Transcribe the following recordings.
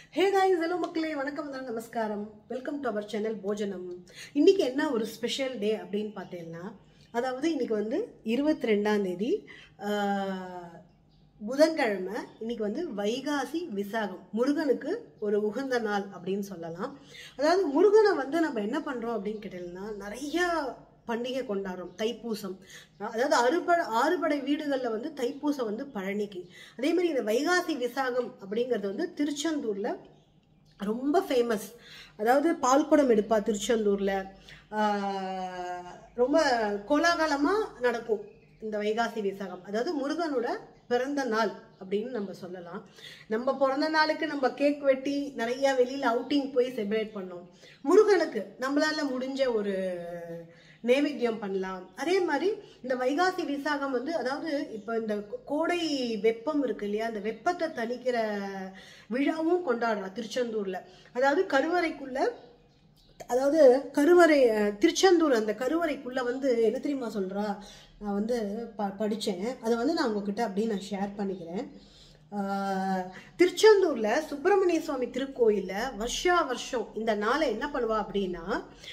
Hey guys, hello மக்களே, வணக்கம் தான், நமஸ்காரம். வெல்கம் டு அவர் சேனல் போஜனம். இன்னைக்கு என்ன ஒரு ஸ்பெஷல் டே அப்படின்னு பார்த்தீங்கன்னா, அதாவது இன்னைக்கு வந்து 22ஆம் தேதி புதன்கிழமை. இன்னைக்கு வந்து வைகாசி விசாகம், முருகனுக்கு ஒரு உகந்த நாள் அப்படின்னு சொல்லலாம். அதாவது முருகனை வந்து நம்ம என்ன பண்றோம் அப்படின்னு கேட்டீங்கன்னா, நிறைய பண்டிகை கொண்டாடுறோம். தைப்பூசம், அதாவது ஆறுபடை வீடுகளில் வந்து தைப்பூசம் வந்து பழனிக்கு. அதே மாதிரி இந்த வைகாசி விசாகம் அப்படிங்கிறது வந்து திருச்செந்தூர்ல ரொம்ப ஃபேமஸ். அதாவது பால்குடம் எடுப்பா திருச்செந்தூர்ல, ரொம்ப கோலாகலமா நடக்கும் இந்த வைகாசி விசாகம். அதாவது முருகனோட பிறந்த நாள் அப்படின்னு நம்ம சொல்லலாம். நம்ம பிறந்த நாளுக்கு நம்ம கேக் வெட்டி நிறைய வெளியில அவுட்டிங் போய் செலிப்ரேட் பண்ணோம். முருகனுக்கு நம்மளால முடிஞ்ச ஒரு நைவேத்தியம் பண்ணலாம். அதே மாதிரி இந்த வைகாசி விசாகம் வந்து, அதாவது இப்போ இந்த கோடை வெப்பம் இருக்கு இல்லையா, அந்த வெப்பத்தை தணிக்கிற விழாவும் கொண்டாடுறா திருச்செந்தூர்ல. அதாவது கருவறைக்குள்ள, அதாவது கருவறை திருச்செந்தூர் அந்த கருவறைக்குள்ள வந்து என்ன தெரியுமா சொல்றா, நான் வந்து படிச்சேன், அதை வந்து நான் உங்ககிட்ட அப்படியே நான் ஷேர் பண்ணிக்கிறேன். திருச்செந்தூர்ல சுப்பிரமணிய சுவாமி திருக்கோயில்ல வருஷம் இந்த நாளை என்ன பண்ணுவா அப்படின்னா,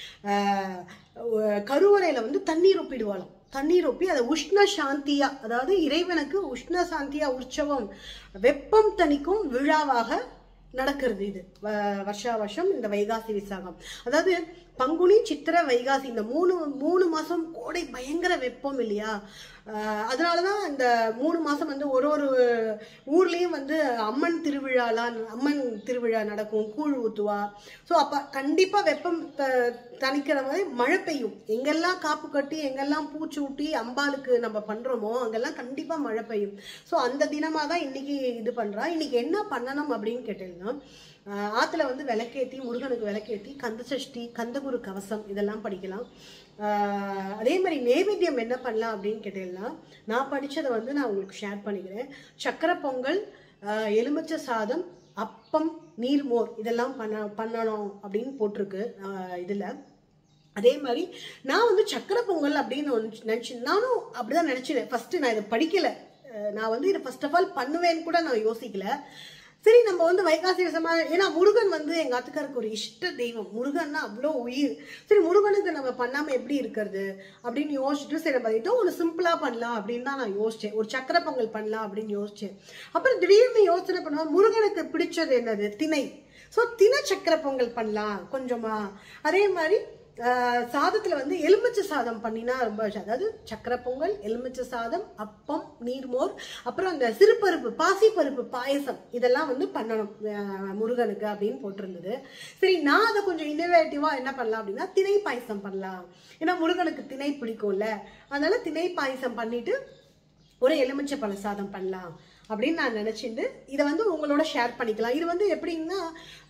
கருவறையில வந்து தண்ணீர் ஒப்பிடுவாளாம். தண்ணீர் ஒப்பி அதை உஷ்ண சாந்தியா, அதாவது இறைவனுக்கு உஷ்ண சாந்தியா உற்சவம், வெப்பம் தணிக்கும் விழாவாக நடக்கிறது. இது வருஷம் இந்த வைகாசி விசாகம். அதாவது பங்குனி, சித்திரை, வைகாசி இந்த மூணு மாசம் கோடை பயங்கர வெப்பம் இல்லையா. அதனாலதான் இந்த 3 மாசம் வந்து ஒரு ஊர்லயும் வந்து அம்மன் திருவிழா நடக்கும், கூழ் ஊத்துவா. ஸோ அப்ப கண்டிப்பா வெப்பம் தணிக்கிற மாதிரி மழை பெய்யும். எங்கெல்லாம் காப்பு கட்டி எங்கெல்லாம் பூச்சி ஊட்டி அம்பாளுக்கு நம்ம பண்றோமோ அங்கெல்லாம் கண்டிப்பா மழை பெய்யும். ஸோ அந்த தினமா தான் இன்னைக்கு இது பண்றா. இன்னைக்கு என்ன பண்ணணும் அப்படின்னு கேட்டீங்கன்னா, ஆத்துல வந்து விளக்கேற்றி, முருகனுக்கு விளக்கேற்றி கந்த சஷ்டி, கந்தகுரு கவசம் இதெல்லாம் படிக்கலாம். அதே மாதிரி நைவேத்தியம் என்ன பண்ணலாம் அப்படின்னு கேட்டீங்கன்னா, நான் படிச்சதை வந்து நான் உங்களுக்கு ஷேர் பண்ணிக்கிறேன். சக்கரை பொங்கல், எலுமிச்சை சாதம், அப்பம், நீர்மோர் இதெல்லாம் பண்ணணும் அப்படின்னு போட்டிருக்கு இதுல. அதே மாதிரி நான் வந்து சக்கரை பொங்கல் அப்படின்னு நினைச்சு, நானும் அப்படிதான் நினைச்சேன். ஃபர்ஸ்ட் நான் இதை படிக்கல, நான் வந்து இதை ஃபர்ஸ்ட் ஆஃப் ஆல் பண்ணுவேன்னு கூட நான் யோசிக்கல. சரி, நம்ம வந்து வைகாசி விசமா, ஏன்னா முருகன் வந்து எங்க ஆத்துக்காருக்கு ஒரு இஷ்ட தெய்வம். முருகன்னா அவ்வளோ உயிர். சரி, முருகனுக்கு நம்ம பண்ணாம எப்படி இருக்கிறது அப்படின்னு யோசிச்சுட்டு, சரி நம்ம ஏதோ ஒன்று சிம்பிளா பண்ணலாம் அப்படின்னு தான் நான் யோசிச்சேன். ஒரு சக்கரை பொங்கல் பண்ணலாம் அப்படின்னு யோசிச்சேன். அப்புறம் திடீர்னு யோசனை பண்ணுவோம், முருகனுக்கு பிடிச்சது என்னது, திணை. ஸோ திணை சக்கரை பொங்கல் பண்ணலாம் கொஞ்சமா. அதே மாதிரி சாதத்துல வந்து எலுமிச்சை சாதம் பண்ணினா ரொம்ப, அதாவது சக்கரை பொங்கல், எலுமிச்சை சாதம், அப்பம், நீர்மோர், அப்புறம் அந்த சிறுபருப்பு, பாசிப்பருப்பு பாயசம் இதெல்லாம் வந்து பண்ணணும் முருகனுக்கு அப்படின்னு போட்டிருந்தது. சரி, நான் அதை கொஞ்சம் இன்னோவேட்டிவா என்ன பண்ணலாம் அப்படின்னா, திணை பாயசம் பண்ணலாம். ஏன்னா முருகனுக்கு திணை பிடிக்கும்ல, அதனால திணை பாயசம் பண்ணிட்டு ஒரு எலுமிச்சை பழ சாதம் பண்ணலாம் அப்படின்னு நான் நினைச்சிட்டு இதை வந்து உங்களோட ஷேர் பண்ணிக்கலாம். இது வந்து எப்படின்னா,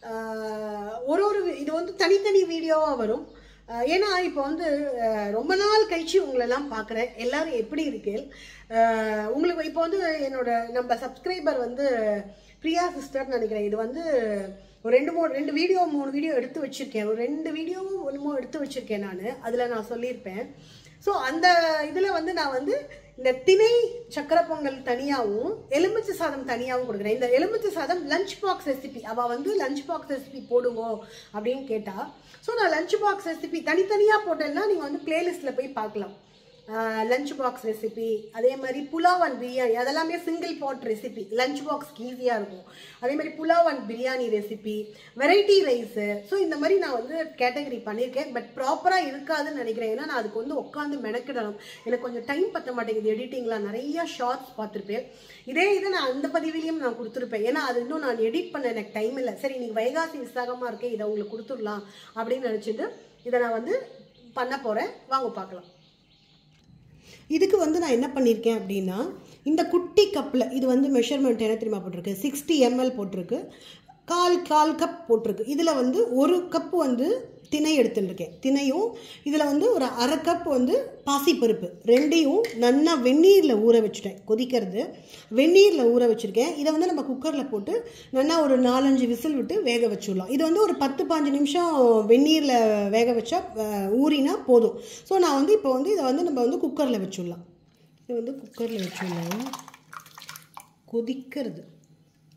இது வந்து தனித்தனி வீடியோவா வரும். ஏன்னா இப்போ வந்து ரொம்ப நாள் கழிச்சு உங்களெல்லாம் பார்க்குறேன். எல்லாரும் எப்படி இருக்கு உங்களுக்கு. இப்போ வந்து நம்ம சப்ஸ்கிரைபர் வந்து பிரியா சிஸ்டர்னு நினைக்கிறேன். இது வந்து ஒரு 3 வீடியோ எடுத்து வச்சிருக்கேன். ஒரு 2 வீடியோவும் 1 எடுத்து வச்சிருக்கேன் நான். அதில் நான் சொல்லியிருப்பேன். ஸோ அந்த இதில் வந்து நான் வந்து இந்த திணை சக்கரை பொங்கல் தனியாகவும் எலுமிச்சை சாதம் தனியாகவும் கொடுக்குறேன். இந்த எலுமிச்சை சாதம் லஞ்ச் பாக்ஸ் ரெசிபி, அவள் வந்து லஞ்ச் பாக்ஸ் ரெசிபி போடுவோம் அப்படின்னு கேட்டா. ஸோ நான் லஞ்ச் பாக்ஸ் ரெசிபி தனித்தனியாக போட்டேன்னா நீங்கள் வந்து பிளேலிஸ்ட்டில் போய் பார்க்கலாம். லஞ்ச் பாக்ஸ் ரெசிபி, அதே மாதிரி புலாவ் அண்ட் பிரியாணி, அதெல்லாமே சிங்கிள் பாட் ரெசிபி, லஞ்ச் பாக்ஸ்க்கு ஈஸியாக இருக்கும். அதே மாதிரி pulao and biryani recipe, variety rice. So இந்த மாதிரி நான் வந்து கேட்டகரி பண்ணியிருக்கேன். பட் ப்ராப்பராக இருக்காதுன்னு நினைக்கிறேன். ஏன்னா நான் அதுக்கு வந்து உட்காந்து மெனக்கிடணும். எனக்கு கொஞ்சம் டைம் பற்ற மாட்டேங்குது எடிட்டிங்லாம். நிறையா ஷார்ட்ஸ் பார்த்துருப்பேன். இதை நான் அந்த பதிவிலையும் நான் கொடுத்துருப்பேன். ஏன்னா அது இன்னும் நான் எடிட் பண்ண எனக்கு டைம் இல்லை. சரி, நீங்கள் வைகாசி விசாகமாக இருக்கேன், இதை உங்களுக்கு கொடுத்துடலாம் அப்படின்னு நினச்சிட்டு இதை நான் வந்து பண்ண போகிறேன். வாங்க பார்க்கலாம். இதுக்கு வந்து நான் என்ன பண்ணியிருக்கேன் அப்படின்னா, இந்த குட்டி கப்பில், இது வந்து மெஷர்மெண்ட் என்ன தெரியுமா போட்டிருக்கு, 60 ml போட்டிருக்கு, கால் கப் போட்டிருக்கு. இதில் வந்து 1 கப்பு வந்து திணை எடுத்துட்டுருக்கேன். திணையும் இதில் வந்து ஒரு 1/2 கப் வந்து பாசிப்பருப்பு, ரெண்டையும் நல்லா வெந்நீரில் ஊற வச்சுட்டேன். கொதிக்கிறது வெந்நீரில் ஊற வச்சுருக்கேன். இதை வந்து நம்ம குக்கரில் போட்டு நல்லா ஒரு 4-5 விசில் விட்டு வேக வச்சுடலாம். இது வந்து ஒரு 10-15 நிமிஷம் வெந்நீரில் வேக வச்சா ஊறினா போதும். ஸோ நான் வந்து இப்போ வந்து இதை வந்து நம்ம வந்து குக்கரில் வச்சுடலாம். இது வந்து குக்கரில் வச்சுடலாம். கொதிக்கிறது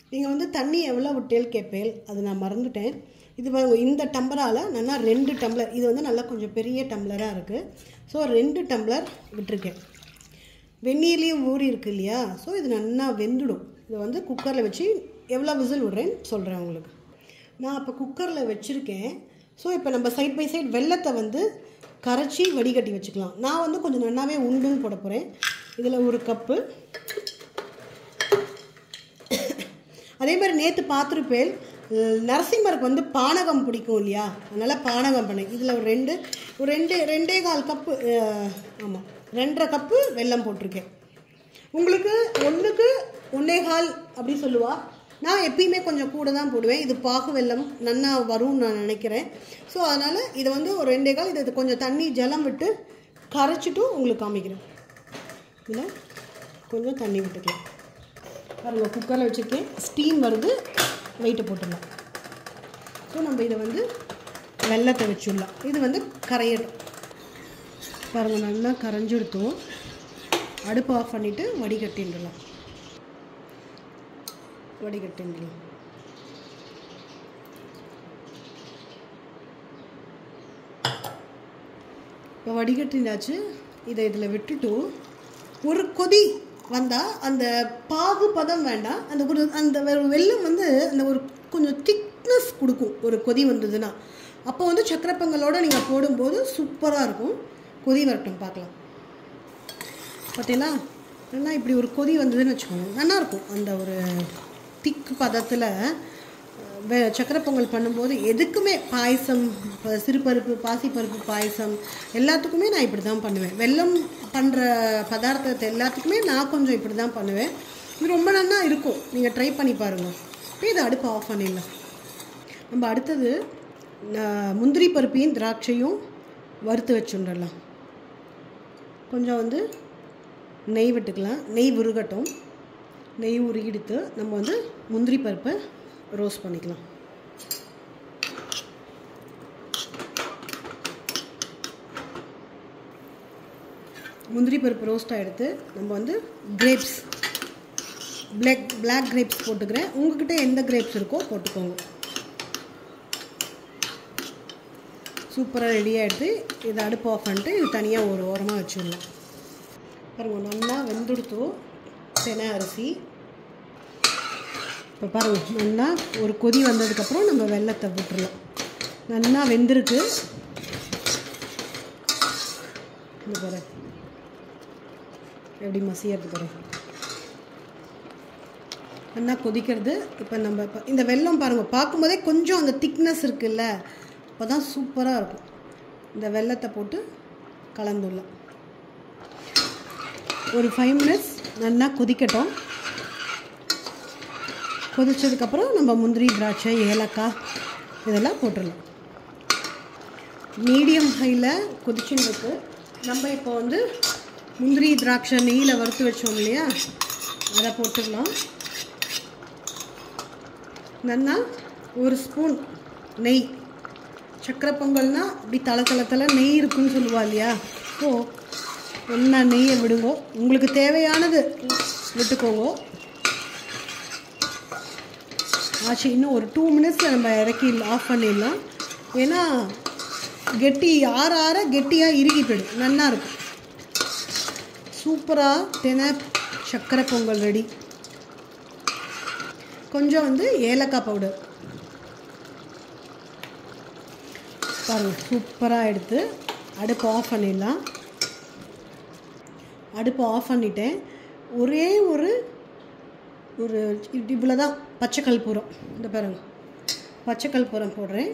நீங்கள் வந்து தண்ணி எவ்வளோ விட்டேல் கேட்பேல், அது நான் மறந்துட்டேன். இது இந்த டம்ளரால் நல்லா 2 டம்ளர், இது வந்து நல்லா கொஞ்சம் பெரிய டம்ளராக இருக்குது. ஸோ 2 டம்ளர் விட்டுருக்கேன். வெந்நீர்லேயும் ஊறி இருக்கு இல்லையா, ஸோ இது நல்லா வெந்துடும். இதை வந்து குக்கரில் வச்சு எவ்வளோ விசில் விட்றேன்னு சொல்கிறேன் உங்களுக்கு. நான் இப்போ குக்கரில் வச்சுருக்கேன். ஸோ இப்போ நம்ம சைட் பை சைட் வெல்லத்தை வந்து கரைச்சி வடிகட்டி வச்சுக்கலாம். நான் வந்து கொஞ்சம் நல்லாவே உண்டுன்னு போட போகிறேன். இதில் 1 கப்பு. அதே மாதிரி நேற்று பார்த்துருப்பேன், நரசிம்மருக்கு வந்து பானகம் பிடிக்கும் இல்லையா, அதனால் பானகம் பண்ணேன். இதில் ஒரு 2.25 கப்பு, ஆமாம் 2.5 கப்பு வெல்லம் போட்டிருக்கேன். உங்களுக்கு 1க்கு 1.25 அப்படி சொல்லுவா. நான் எப்பயுமே கொஞ்சம் கூட தான் போடுவேன். இது பாகு வெல்லம் நல்லா வரும்னு நான் நினைக்கிறேன். ஸோ அதனால் இதை வந்து ஒரு 2.25, இது கொஞ்சம் தண்ணி ஜலம் விட்டு கரைச்சிட்டும் உங்களுக்கு காமிக்கிறேன். இதில் கொஞ்சம் தண்ணி விட்டுக்கலாம். பாருங்கள், குக்கரில் வச்சுருக்கேன், ஸ்டீம் வருது, வெயிட்டை போட்டுடலாம். ஸோ நம்ம இதை வந்து வெல்லத்தை வச்சுடலாம். இது வந்து கரையட்டும். பாருங்கள், நல்லா கரைஞ்சி எடுத்தோம். அடுப்பு ஆஃப் பண்ணிவிட்டு வடிகட்டிடலாம். இப்போ வடிகட்டினாச்சு. இதை இதில் விட்டுட்டு ஒரு கொதி வந்தால், அந்த பாகு பதம் வேண்டாம், அந்த வெல்லம் வந்து அந்த ஒரு கொஞ்சம் திக்னஸ் கொடுக்கும். ஒரு கொதி வந்ததுன்னா அப்போ வந்து சக்கரை பொங்கலோடு நீங்கள் போடும்போது சூப்பராக இருக்கும். கொதி வரட்டும், பார்க்கலாம். பார்த்தீங்களா, நல்லா இப்படி ஒரு கொதி வந்ததுன்னு வச்சுக்கோங்க, நல்லாயிருக்கும். அந்த ஒரு திக்கு பதத்தில் சக்கரை பொங்கல் பண்ணும்போது எதுக்குமே பாயசம், சிறுபருப்பு பாசிப்பருப்பு பாயசம் எல்லாத்துக்குமே நான் இப்படி தான் பண்ணுவேன். வெல்லம் பண்ணுற பதார்த்தத்தை எல்லாத்துக்குமே நான் கொஞ்சம் இப்படி தான் பண்ணுவேன். இது ரொம்ப நல்லா இருக்கும், நீங்கள் ட்ரை பண்ணி பாருங்கள். இப்போ இதை அடுப்பு ஆஃப் பண்ணிடலாம். நம்ம அடுத்தது முந்திரி பருப்பையும் திராட்சையும் வறுத்து வச்சுடலாம். கொஞ்சம் வந்து நெய் விட்டுக்கலாம். நெய் உருகட்டும். நெய் உருகிடுத்து நம்ம வந்து முந்திரி பருப்பை ரோஸ்ட் பண்ணிக்கலாம். முந்திரி பருப்பு ரோஸ்ட்டாக எடுத்து நம்ம வந்து கிரேப்ஸ், பிளாக் கிரேப்ஸ் போட்டுக்கிறேன். உங்கள்கிட்ட எந்த கிரேப்ஸ் இருக்கோ போட்டுக்கோங்க. சூப்பராக ரெடியாக எடுத்து இதை அடுப்பு ஆஃப் பண்ணிட்டு இது தனியாக ஒரு ஓரமாக வச்சுடலாம். பாருங்கள், நல்லா வெந்துடுத்தோ தெனை அரிசி. இப்போ பாருங்கள், நல்லா ஒரு கொதி வந்ததுக்கப்புறம் நம்ம வெல்லத்தை விட்டுடலாம். நல்லா வெந்திருக்கு. இந்த பாரு எப்படி மசியறது பாரு, நல்லா கொதிக்கிறது. இப்போ நம்ம இந்த வெல்லம் பாருங்கள், பார்க்கும்போதே கொஞ்சம் அந்த திக்னஸ் இருக்குல்ல, அப்போ தான் சூப்பராக இருக்கும். இந்த வெல்லத்தை போட்டு கலந்துடலாம். ஒரு 5 மினிட்ஸ் நல்லா கொதிக்கட்டும். கொதிச்சதுக்கப்புறம் நம்ம முந்திரி, திராட்சை, ஏலக்காய் இதெல்லாம் போட்டுடலாம். மீடியம் ஹையில் கொதிச்சுன்னு இருக்கு. நம்ம இப்போ வந்து முந்திரி திராட்சை நெய்யில் வறுத்து வச்சோம் இல்லையா, அதை போட்டுடலாம். நல்லா 1 ஸ்பூன் நெய். சக்கரை பொங்கல்னால் அப்படி தலை நெய் இருக்குன்னு சொல்லுவா இல்லையா, ஸோ நல்லா நெய்யை விடுங்க. உங்களுக்கு தேவையானது விட்டுக்கோங்க. ஆச்சு, இன்னும் ஒரு 2 மினிட்ஸில் நம்ம இறக்கி ஆஃப் பண்ணிடலாம். ஏன்னா கெட்டி ஆற கெட்டியாக இறுகி போயிடும். நல்லா இருக்கும். சூப்பராக தெனை சக்கரை பொங்கல் ரெடி. கொஞ்சம் வந்து ஏலக்காய் பவுடர் பாருங்கள், சூப்பராக எடுத்து அடுப்பு ஆஃப் பண்ணிடலாம். அடுப்பு ஆஃப் பண்ணிட்டேன். ஒரே ஒரு இவ்வளோ தான் பச்சை கற்பூரம். இந்த பாருங்கள், பச்சை கற்பூரம் போடுறேன்.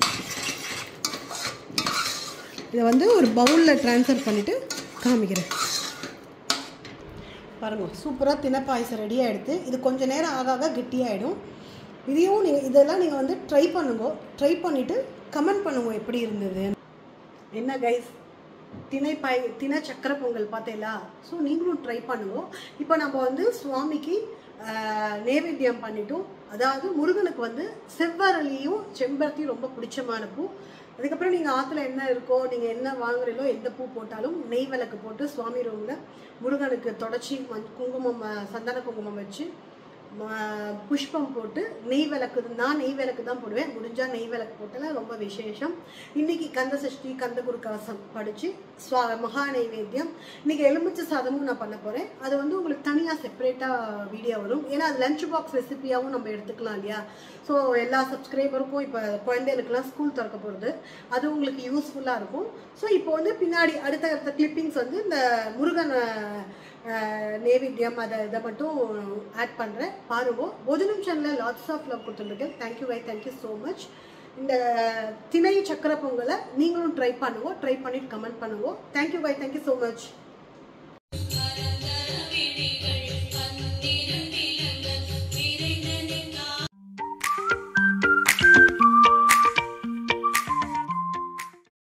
இதை வந்து ஒரு பவுலில் ட்ரான்ஸ்ஃபர் பண்ணிவிட்டு காமிக்கிறேன். பாருங்கள், சூப்பராக தினை பாயசம் ரெடியாக எடுத்து இது கொஞ்சம் நேரம் ஆக கெட்டியாகிடும். இதையும் இதெல்லாம் நீங்கள் வந்து ட்ரை பண்ணுங்க. ட்ரை பண்ணிவிட்டு கமெண்ட் பண்ணுங்க எப்படி இருந்தது. என்ன கைஸ், தினை சக்கரை பொங்கல் பார்த்தீங்களா? ஸோ நீங்களும் ட்ரை பண்ணுங்க. இப்போ நம்ம வந்து சுவாமிக்கு நைவேத்தியம் பண்ணிட்டோம். அதாவது முருகனுக்கு வந்து செவ்வரளியும் செம்பருத்தியும் ரொம்ப பிடிச்சமான பூ. அதுக்கப்புறம் நீங்கள் ஆற்றுல என்ன இருக்கோ, நீங்கள் என்ன வாங்குறீங்களோ, எந்த பூ போட்டாலும் நெய் விளக்கு போட்டு சுவாமி ரூமில் முருகனுக்கு தொடச்சி குங்குமம், சந்தன குங்குமம் வச்சு புஷ்பம் போட்டு நெய் விளக்கு, நான் நெய் விளக்கு தான் போடுவேன், முடிஞ்சால் நெய் விளக்கு போட்டால் ரொம்ப விசேஷம். இன்றைக்கி கந்த சஷ்டி கந்த குரு கவசம் படித்து மகா நைவேத்தியம். இன்றைக்கி எலுமிச்சை சாதமும் நான் பண்ண போகிறேன். அது வந்து உங்களுக்கு தனியாக செப்பரேட்டாக வீடியோ வரும். ஏன்னா அது லஞ்ச் பாக்ஸ் ரெசிபியாகவும் நம்ம எடுத்துக்கலாம் இல்லையா. ஸோ எல்லா சப்ஸ்கிரைபருக்கும் இப்போ குழந்தைகளுக்கெல்லாம் ஸ்கூல் திறக்க போகிறது, அது உங்களுக்கு யூஸ்ஃபுல்லாக இருக்கும். ஸோ இப்போ வந்து பின்னாடி அடுத்த கிளிப்பிங்ஸ் வந்து இந்த முருகன் நைவேத்தியம் இதை மட்டும் ஆட் பண்ணுறேன், பாருங்க. போஜனம் சேனலில் லாட்ஸ் ஆஃப் லவ் கொடுத்துருக்கேன். தேங்க்யூ வை, தேங்க்யூ ஸோ மச். இந்த திணை சக்கரை பொங்கலை நீங்களும் ட்ரை பண்ணுவோம், ட்ரை பண்ணிட்டு கமெண்ட் பண்ணுவோம். தேங்க்யூ வை, தேங்க்யூ ஸோ மச்.